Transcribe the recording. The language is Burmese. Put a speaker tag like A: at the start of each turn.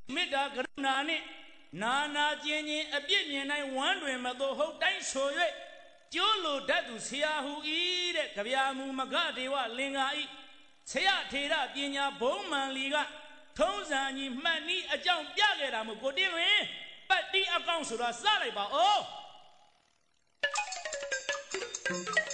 A: မေတ္တာကရုဏာနှင့်နာနာကျင်ချင်းအပြစ်မြင်တိုင်းဝမ်းတွင်မသို့ဟုတ်တိုင်းဆို၍ကျိုးလိုတတ်သူဆရာဟူ၏တဲ့ကြဗျာမူမဂဒေဝလင်္ကာဤဆရာထေရပညာဘုံမှန်လီကထုံးစံကြီးမှတ်နည်းအကြောင်းပြခဲ့တာမို့ကိုတင်းဝင်ပတ်တိအကောင့်ဆိုတော့စလိုက်ပါဦး